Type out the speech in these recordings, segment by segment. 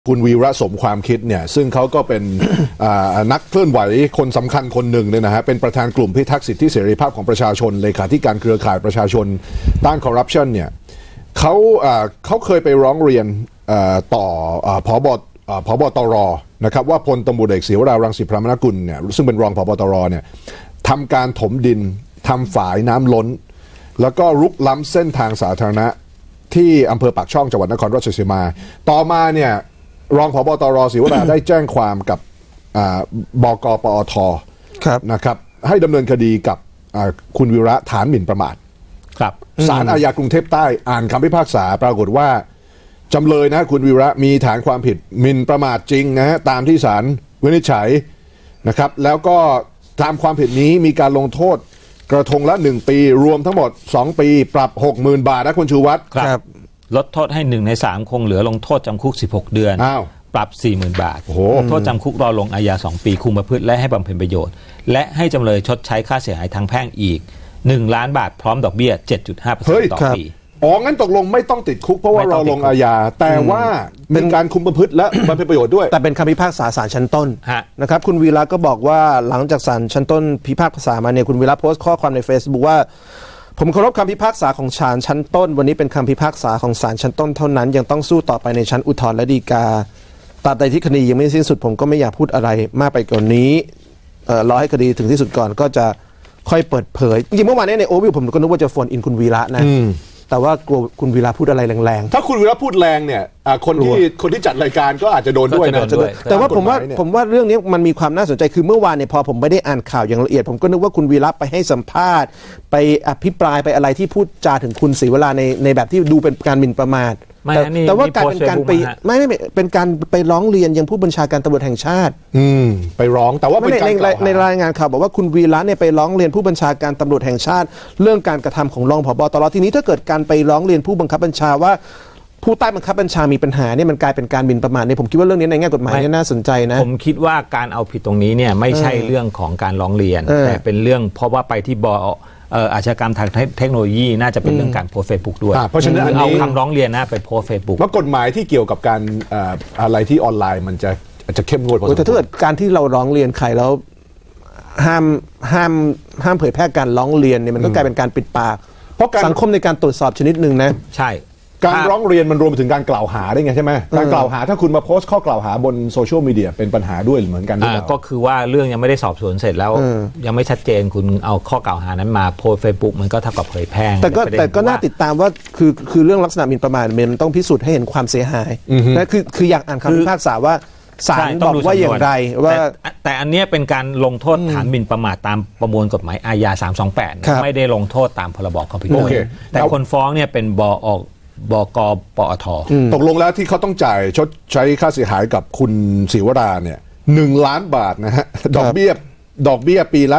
คุณวีระสมความคิดเนี่ยซึ่งเขาก็เป็น นักเคลื่อนไหวคนสำคัญคนหนึ่งเนี่ยนะฮะเป็นประธานกลุ่มพิทักษ์สิทธิเสรีภาพของประชาชนเลขาธิการเครือข่ายประชาชนต้านคอร์รัปชันเนี่ยเขาเคยไปร้องเรียนต่อผบตรนะครับว่าพลตำรวจเอกศิวรารังสิพรามนกุลเนี่ยซึ่งเป็นรองผบตรเนี่ยทำการถมดินทำฝายน้ำล้นแล้วก็รุกล้ำเส้นทางสาธารณะที่อำเภอปากช่องจังหวัดนครราชสีมาต่อมาเนี่ยรองผบตรศิวรา ได้แจ้งความกับบก.ปอท.นะครับให้ดำเนินคดีกับคุณวีระฐานหมิ่นประมาทครับศาลอาญากรุงเทพใต้อ่านคำพิพากษาปรากฏว่าจำเลยนะคุณวีระมีฐานความผิดหมิ่นประมาทจริงนะฮะตามที่ศาลวินิจฉัยนะครับแล้วก็ตามความผิดนี้มีการลงโทษกระทงละ1 ปีรวมทั้งหมด2 ปีปรับ 60,000 บาทนะคุณชูวัฒน์ครับลดโทษให้1 ใน 3คงเหลือลงโทษจำคุก16 เดือนปรับ 40,000 บาทโทษจำคุกรอลงอาญา2 ปีคุมประพฤติและให้บำเพ็ญประโยชน์และให้จำเลยชดใช้ค่าเสียหายทางแพ่งอีก1 ล้านบาทพร้อมดอกเบี้ย 7.5% ต่อปีงั้นตกลงไม่ต้องติดคุกเพราะว่าเราลงอาญาแต่ว่าเป็นการคุมประพฤติและบำเพ็ญประโยชน์ด้วยแต่เป็นคำพิพากษาศาลชั้นต้นนะครับคุณวีระก็บอกว่าหลังจากศาลชั้นต้นพิพากษามาเนี่ยคุณวีระโพสต์ข้อความใน Facebook ว่าผมเคารพคำพิพากษาของศาลชั้นต้นวันนี้เป็นคำพิพากษาของศาลชั้นต้นเท่านั้นยังต้องสู้ต่อไปในชั้นอุทธรณ์และฎีกาตราบใดที่คดียังไม่สิ้นสุดผมก็ไม่อยากพูดอะไรมากไปกว่านี้รอให้คดีถึงที่สุดก่อนก็จะค่อยเปิดเผยจริงเมื่อวานนี้ในโอวิวผมก็นึกว่าจะโฟนอินคุณวีระนะแต่ว่ากลัวคุณวีระพูดอะไรแรงๆถ้าคุณวีระพูดแรงเนี่ยคนที่จัดรายการก็อาจจะโดนด้วยนะแต่ว่าผมว่าเรื่องนี้มันมีความน่าสนใจคือเมื่อวานเนี่ยพอผมไม่ได้อ่านข่าวอย่างละเอียดผมก็นึกว่าคุณวีระไปให้สัมภาษณ์ไปอภิปรายไปอะไรที่พูดจาถึงคุณศรีวราในแบบที่ดูเป็นการหมิ่นประมาทแต่ว่าการเป็นการไปไม่เป็นการไปร้องเรียนยังผู้บัญชาการตำรวจแห่งชาติไปร้องแต่ว่าในรายงานข่าวบอกว่าคุณวีระเนี่ยไปร้องเรียนผู้บัญชาการตำรวจแห่งชาติเรื่องการกระทำของรองผบ.ตร.ทีนี้ถ้าเกิดการไปร้องเรียนผู้บังคับบัญชาว่าผู้ใต้บังคับบัญชามีปัญหาเนี่ยมันกลายเป็นการหมิ่นประมาทเนี่ยผมคิดว่าเรื่องนี้ในแง่กฎหมายเนี่ยน่าสนใจนะผมคิดว่าการเอาผิดตรงนี้เนี่ยไม่ใช่เรื่องของการร้องเรียนแต่เป็นเรื่องเพราะว่าไปที่อาชญากรรมทางเทคโนโลยีน่าจะเป็นเรื่องการโพสเฟซบุ๊กด้วยเพราะฉะนั้นเอาคำร้องเรียนนะไปโพสเฟซบุ๊กว่ากฎหมายที่เกี่ยวกับการอะไรที่ออนไลน์มันจะเข้มงวดพอสมควรแต่ถ้าเกิดการที่เราร้องเรียนใครแล้วห้ามเผยแพร่การร้องเรียนเนี่ยมันก็กลายเป็นการปิดปากเพราะสังคมในการตรวจสอบชนิดหนึ่งนะใช่การร้องเรียนมันรวมไปถึงการกล่าวหาได้ไงใช่ไหมการกล่าวหาถ้าคุณมาโพสต์ข้อกล่าวหาบนโซเชียลมีเดียเป็นปัญหาด้วยเหมือนกันก็คือว่าเรื่องยังไม่ได้สอบสวนเสร็จแล้วยังไม่ชัดเจนคุณเอาข้อกล่าวหานั้นมาโพสเฟซบุ๊กมันก็เท่ากับเผยแพร่แต่ก็น่าติดตามว่าคือเรื่องลักษณะหมิ่นประมาทมันต้องพิสูจน์ให้เห็นความเสียหายนะคืออยากอ่านคำพิพากษาว่าศาลบอกว่าอย่างไรว่าแต่อันนี้เป็นการลงโทษฐานหมิ่นประมาทตามประมวลกฎหมายอาญา328ไม่ได้ลงโทษตามพรบคอมพิวเตอร์แต่คนฟ้องเนี่ยเป็นบก.ปอท. ตกลงแล้วที่เขาต้องจ่ายชดใช้ค่าเสียหายกับคุณศรีวราเนี่ย1 ล้านบาทนะฮะดอกเบี้ยปีละ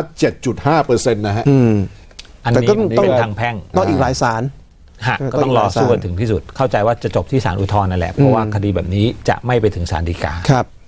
7.5% นะฮะอันนี้เป็นทางแพ่งต้องอีกหลายศาลก็ต้องรอสู้ถึงที่สุดเข้าใจว่าจะจบที่ศาลอุทธรณ์นั่นแหละเพราะว่าคดีแบบนี้จะไม่ไปถึงศาลฎีกาครับ